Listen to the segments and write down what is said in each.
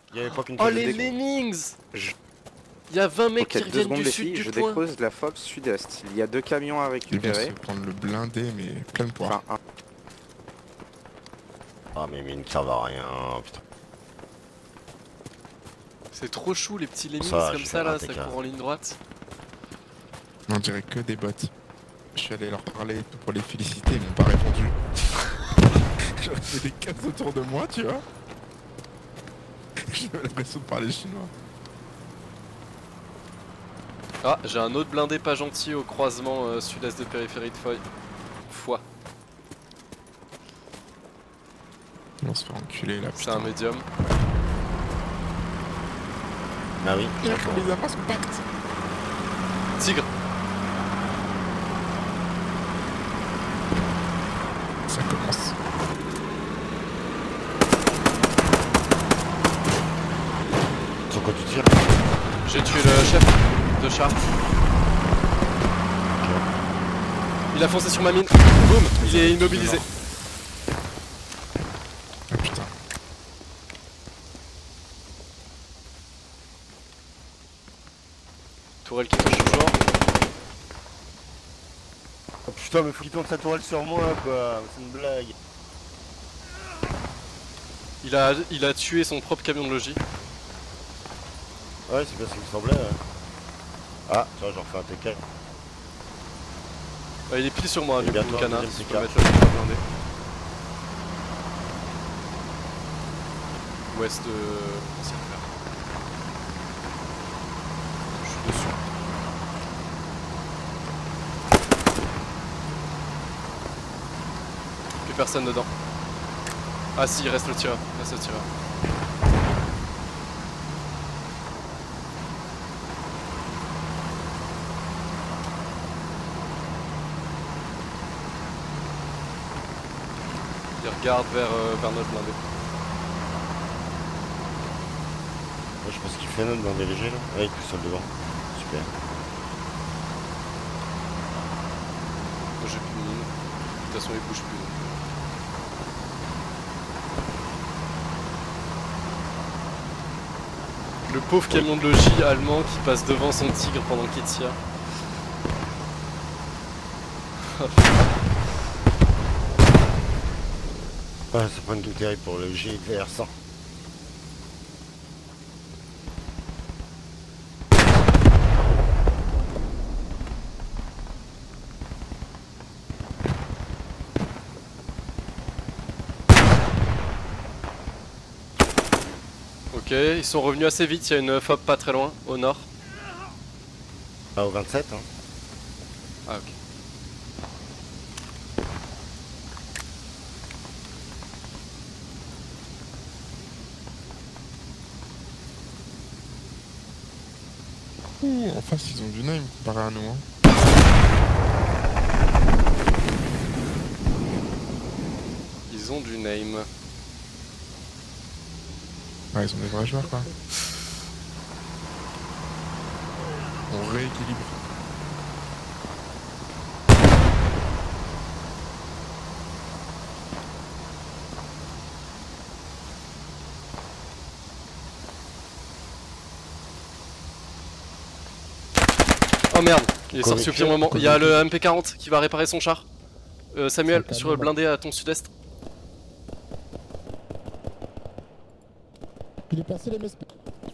Il y avait pas qu'une Oh seule les Lemmings. Il y a 20 mecs qui reviennent du sud du je point. dépose la Fox sud-est. Il y a 2 camions à Ils vont récupérer. se prendre le blindé, mais plein de poids. Enfin, Ah mais mine ça va rien, putain. C'est trop chou les petits Lemmings Ça, comme je ça fais là, un ça TK. court en ligne droite. On dirait que des bots. Je suis allé leur parler et tout pour les féliciter, ils m'ont pas répondu. J'aurais fait des cases autour de moi, tu vois. J'avais l'impression de parler chinois. Ah, j'ai un autre blindé pas gentil au croisement sud-est de périphérie de Foy. Foix. On se fait enculer là, C'est putain. un médium. Ah oui. Il y a comme les avances compactes. Tigre. Ça commence. Sur quoi tu tires? J'ai tué le chef de char. Il a foncé sur ma mine. Boum, il est immobilisé. Ah putain. Tourelle qui touche toujours. Oh putain mais faut qu'il plante sa tourelle sur moi quoi, c'est une blague. Il a tué son propre camion de logis. Ouais c'est bien ce qu'il me semblait. Ouais. Ah tiens j'en refais un TK. Il est pile sur moi Et du coup bientôt le un canard, deuxième si je TK. peux mettre le canard blindé. Ouest de... Ancien fer. Je suis dessus. Plus personne dedans. Ah si, il reste le tireur, il reste le tireur. Il regarde vers notre blindé. Ouais, je pense qu'il fait notre blindé léger là. Avec le sol devant. Super. Moi j'ai plus de mine. De toute façon il bouge plus. Le pauvre camion de logis allemand qui passe devant son tigre pendant qu'il tire. Ouais c'est pas une tout terrible pour le GVR100. Ok, ils sont revenus assez vite, il y a une FOB pas très loin, au nord. Ah au 27 hein. Ah ok. Ouh, en face ils ont du name comparé à nous. Hein. Ils ont du name. Ouais, ils sont des vrais joueurs quoi. On rééquilibre. Oh merde, il est sorti au Conviction. pire moment. Il y a le MP40 qui va réparer son char. Samuel, C'est sur le blindé à ton sud-est. Il est passé les MSP.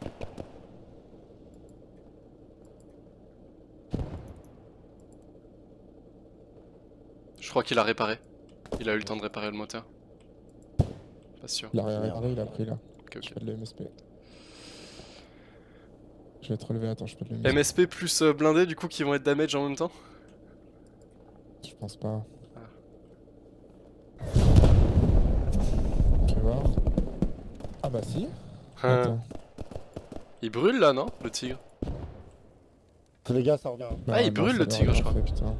Je crois qu'il a réparé. Il a eu le temps de réparer le moteur. Pas sûr. Il a rien réparé, il a pris là. Ok, ok. Je peux de le MSP. Je vais te relever, attends, je peux de le MSP. MSP plus blindé du coup qui vont être damage en même temps. Je pense pas. Ah. Fais voir. Ah bah si. Hein. Attends. Il brûle là non, le tigre? Les gars ça revient. Ah, il non, brûle, ça le doit tigre, rien je crois. faire, putain.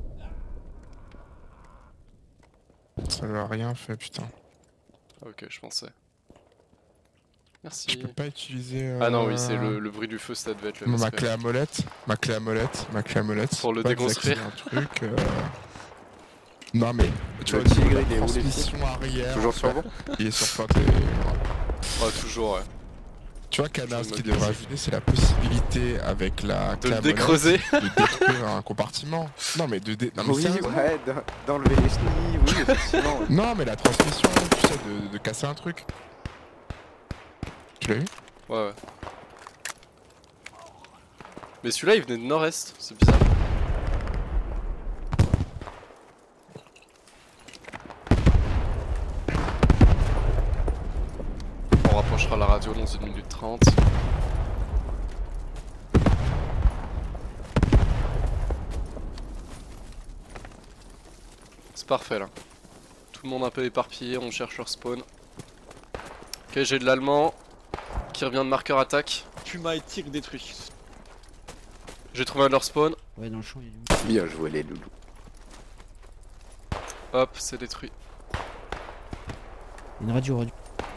Ça lui a rien fait putain. Ok, je pensais. Je Merci. peux pas utiliser. Ah non, oui, c'est le bruit du feu, ça devait être le Ma MSP. clé à molette, ma clé à molette, ma clé à molette. Pour le Pas déconstruire. désactiver un truc. Non mais tu Le vois, tigre, la il est où, les transmission arrière. Toujours sur vous? Il est sur toi. Oh, toujours, ouais. Tu vois, Kana, ce qu'il devrait ajouter, c'est la possibilité avec la De le clamonnette décreuser. de détruire un compartiment. Non, mais non, mais Oui, sérieusement. ouais, d'enlever les chenilles, oui, effectivement. Non, mais la transmission, tu sais, de casser un truc. Tu l'as vu? Ouais, ouais. Mais celui-là, il venait de nord-est, c'est bizarre. On rapprochera la radio dans 1 minute 30. C'est parfait là. Tout le monde un peu éparpillé, on cherche leur spawn. Ok, j'ai de l'allemand qui revient de marqueur attaque. Puma et tir détruit. J'ai trouvé un de leur spawn. Ouais, dans le champ, il y a du... Bien joué, les loulous. Hop, c'est détruit. Une radio. Ouais,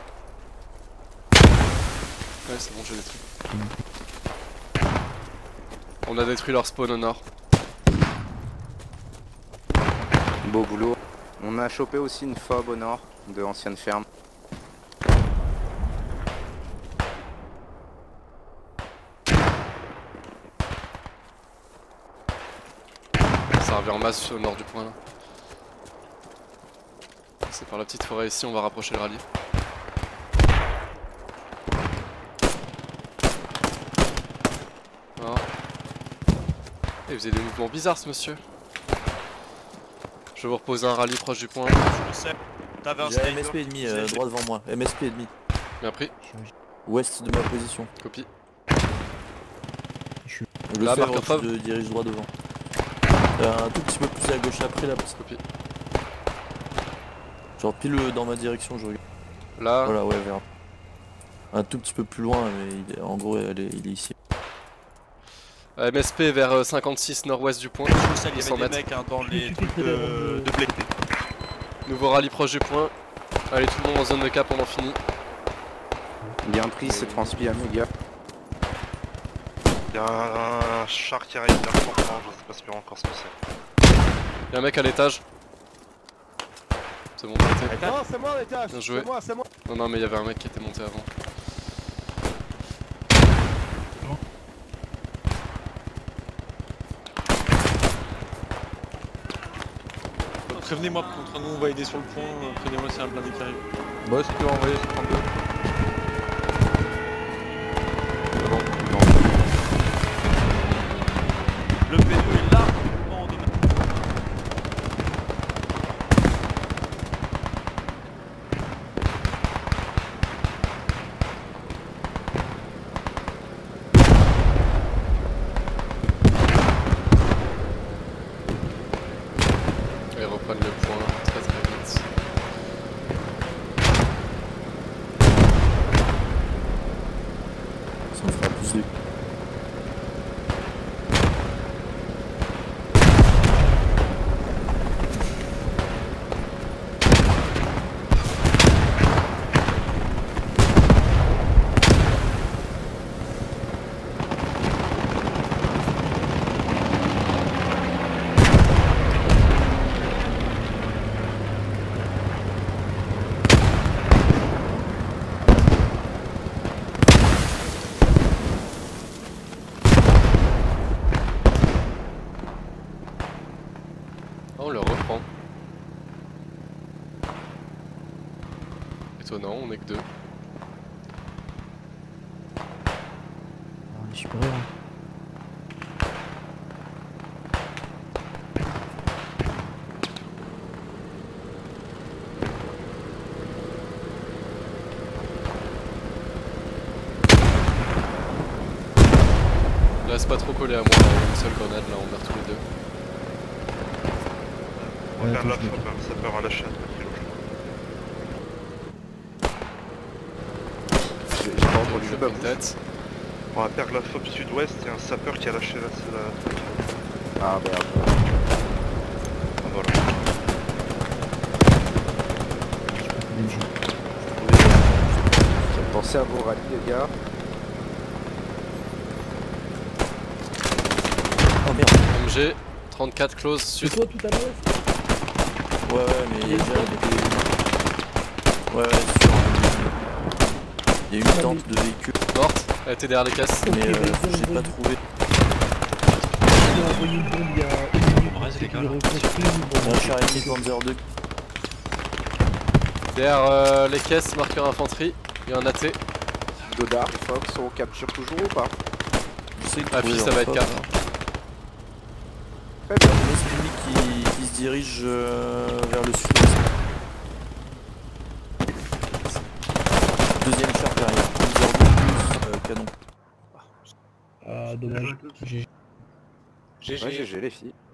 c'est bon, j'ai détruit. On a détruit leur spawn au nord. Beau boulot. On a chopé aussi une fob au nord de ancienne ferme. Ça revient en masse au nord du point là. C'est par la petite forêt ici, on va rapprocher le rallye. Alors. Et il faisait des mouvements bizarres ce monsieur. Je vais vous reposer un rallye proche du point. Je le sais. T'avais un J'ai un sniper. MSP ennemi droit devant moi. MSP ennemi. Bien pris, Ouest de ma position. copie. Le Là, Fèvre marqueur qui fave. se dirige droit devant. Un tout petit peu plus à gauche après là. Copie. Genre pile dans ma direction, je regarde. Là, Voilà, ouais, vers. Un tout petit peu plus loin, mais en gros, il est ici. MSP vers 56 nord-ouest du point. Je sais, il y 200 avait des mètres. mecs hein, dans les trucs de blé. Nouveau rallye proche du point. Allez, tout le monde en zone de cap, on en finit. Bien pris, c'est transmis à Fuga. Il y a un char qui arrive vers le portant, je sais pas encore ce que c'est. Y'a un mec à l'étage. C'est bon, t'es. Non, c'est moi l'étage. Bien joué. C'est moi. Non, non, mais il y avait un mec qui était monté avant. Prévenez-moi contre nous, on va aider sur le point. Prévenez-moi si y a un blindé qui arrive. Bah, si tu veux envoyer sur 32. Le PE est largement endommagé. Et reprendre le point très très vite. Ça me fera plus de. On le reprend. Étonnant, on est que deux. On est supérieur. Reste pas trop collé à moi, une seule grenade là, on meurt tous les deux. On va faire attends, la je me- faute, ça peut avoir lâché un truc. J'ai pas entendu Je le pris bug. une tête. On va perdre la faute sud-ouest, il y a un sapeur qui a lâché la... Ah merde. Ah, voilà. Pensez à vos rallyes les gars. Oh merde. MG, 34 close sud. C'est toi tout à l'heure. Ouais, mais il y a déjà des. Ouais, sûr. Il y a une tente de véhicule. Morte, elle était derrière les caisses. Mais j'ai pas trouvé. J'ai envoyé une bombe il y a une minute. On reste les gars J'ai là. reconstruit une bombe. Un char ennemi Panzer 2. Derrière les caisses, marqueur infanterie, il y a un AT. Dodar et Fox, on capture toujours ou pas? Je sais que Ah, puis ça va être 4. Très bien. L'ennemi qui se dirige vers le sud. Deuxième char derrière. Panzer 2 canon. Ah, dommage. Ouais, GG les filles.